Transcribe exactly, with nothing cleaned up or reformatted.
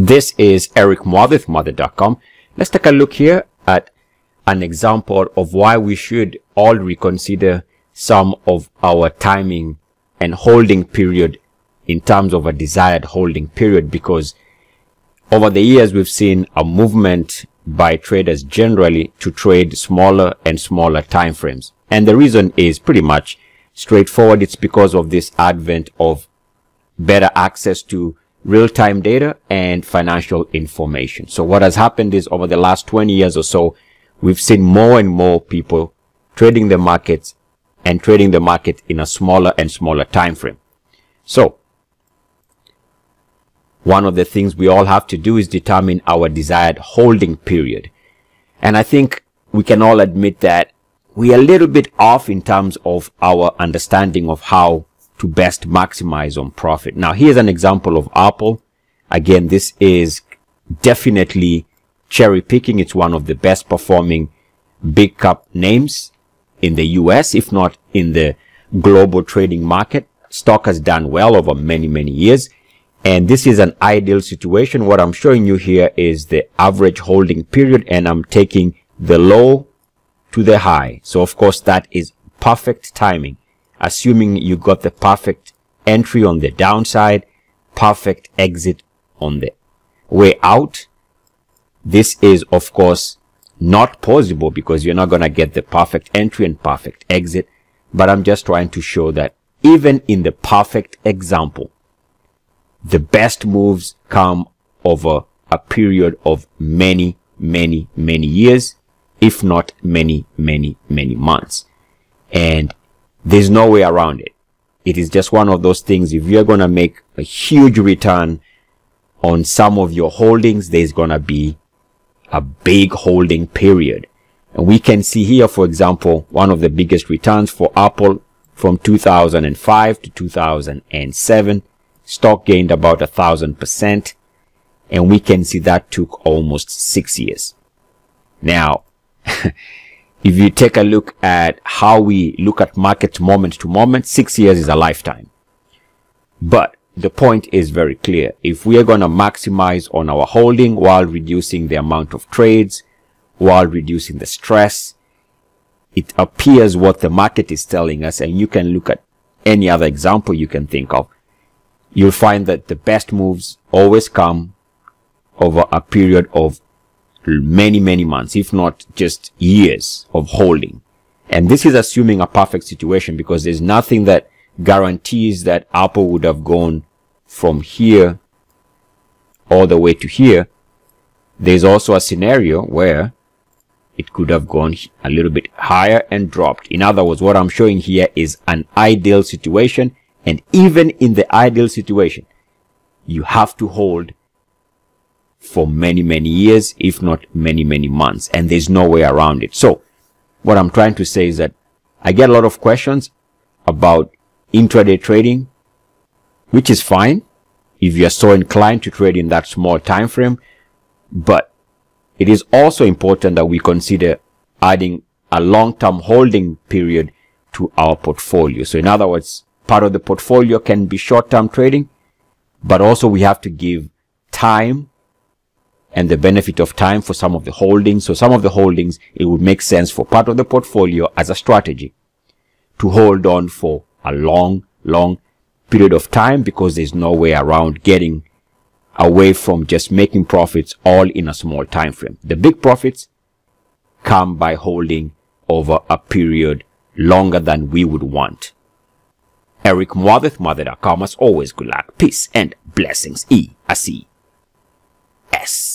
This is Eric Muathe, muathe dot com. Let's take a look here at an example of why we should all reconsider some of our timing and holding period in terms of a desired holding period, because over the years we've seen a movement by traders generally to trade smaller and smaller time frames. And the reason is pretty much straightforward. It's because of this advent of better access to real-time data and financial information. So what has happened is over the last twenty years or so, we've seen more and more people trading the markets and trading the market in a smaller and smaller time frame. So one of the things we all have to do is determine our desired holding period. And I think we can all admit that we are a little bit off in terms of our understanding of how to best maximize on profit. Now, here's an example of Apple. Again, this is definitely cherry picking. It's one of the best performing big cap names in the U S, if not in the global trading market. Stock has done well over many, many years. And this is an ideal situation. What I'm showing you here is the average holding period, and I'm taking the low to the high. So of course that is perfect timing, assuming you got the perfect entry on the downside, perfect exit on the way out. This is of course not possible because you're not going to get the perfect entry and perfect exit. But I'm just trying to show that even in the perfect example, the best moves come over a period of many, many, many years, if not many, many, many months. And there's no way around it. It is just one of those things. If you're going to make a huge return on some of your holdings, there's going to be a big holding period. And we can see here, for example, one of the biggest returns for Apple from two thousand five to two thousand seven. Stock gained about a thousand percent. And we can see that took almost six years. Now, if you take a look at how we look at markets moment to moment, six years is a lifetime. But the point is very clear. If we are going to maximize on our holding while reducing the amount of trades, while reducing the stress, it appears what the market is telling us, and you can look at any other example you can think of, you'll find that the best moves always come over a period of many, many months, if not just years of holding. And this is assuming a perfect situation, because there's nothing that guarantees that Apple would have gone from here all the way to here. There's also a scenario where it could have gone a little bit higher and dropped. In other words, what I'm showing here is an ideal situation. And even in the ideal situation, you have to hold for many, many years, if not many, many months. And there's no way around it. So what I'm trying to say is that I get a lot of questions about intraday trading, which is fine if you're so inclined to trade in that small time frame. But it is also important that we consider adding a long-term holding period to our portfolio. So in other words, part of the portfolio can be short-term trading, but also we have to give time and the benefit of time for some of the holdings. So some of the holdings, it would make sense for part of the portfolio as a strategy to hold on for a long, long period of time, because there's no way around getting away from just making profits all in a small time frame. The big profits come by holding over a period longer than we would want. Eric Muathe, muathe dot com. As always, good luck, peace, and blessings. E A C S.